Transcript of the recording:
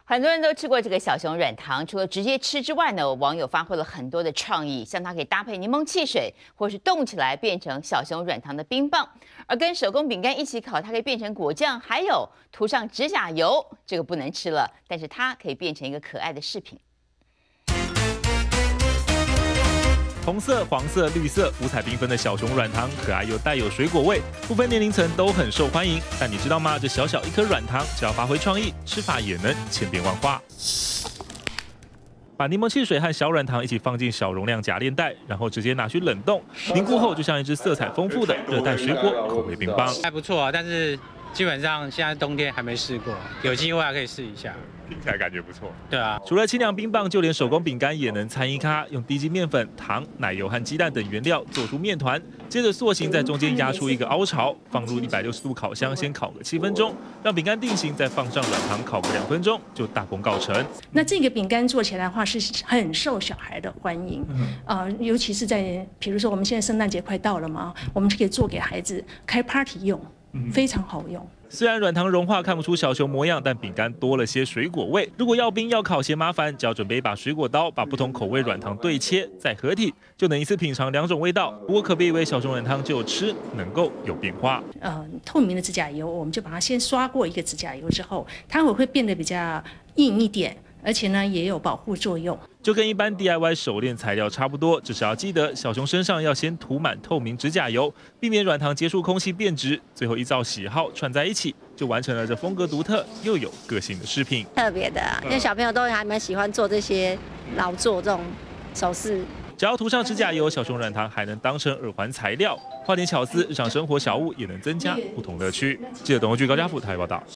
很多人都吃过这个小熊软糖，除了直接吃之外呢，网友发挥了很多的创意，像它可以搭配柠檬汽水，或是冻起来变成小熊软糖的冰棒，而跟手工饼干一起烤，它可以变成果酱，还有涂上指甲油，这个不能吃了，但是它可以变成一个可爱的饰品。 红色、黄色、绿色，五彩缤纷的小熊软糖，可爱又带有水果味，不分年龄层都很受欢迎。但你知道吗？这小小一颗软糖，只要发挥创意，吃法也能千变万化。把柠檬汽水和小软糖一起放进小容量夹链袋，然后直接拿去冷冻，凝固后就像一只色彩丰富的热带水果口味冰棒。 还不错啊，但是基本上现在冬天还没试过，有机会还可以试一下。 听起来感觉不错。 对啊， 除了清凉冰棒，就连手工饼干也能参一咖，用低筋面粉、糖、奶油和鸡蛋等原料做出面团，接着塑形，在中间压出一个凹槽，放入160度烤箱，先烤个7分钟，让饼干定型，再放上软糖烤个2分钟，就大功告成。 那这个饼干做起来的话是很受小孩的欢迎，尤其是在比如说我们现在圣诞节快到了嘛，我们可以做给孩子开 party 用，非常好用。 虽然软糖融化看不出小熊模样，但饼干多了些水果味。如果要冰要烤嫌麻烦，只要准备一把水果刀，把不同口味软糖对切，再合体，就能一次品尝2种味道。不过可别以为小熊软糖只有吃能够有变化。 透明的指甲油，我们就把它先刷过一个指甲油之后，它会变得比较硬一点。 而且呢，也有保护作用， 就跟一般 DIY 手链材料差不多，只是要记得小熊身上要先涂满透明指甲油，避免软糖接触空气变质，最后依照喜好串在一起，就完成了这风格独特又有个性的饰品。 特别的，因为小朋友都还蛮喜欢做这些劳作这种首饰。 只要涂上指甲油，小熊软糖还能当成耳环材料，花点巧思，日常生活小物也能增加不同乐趣。记者董厚炬高嘉富台报道。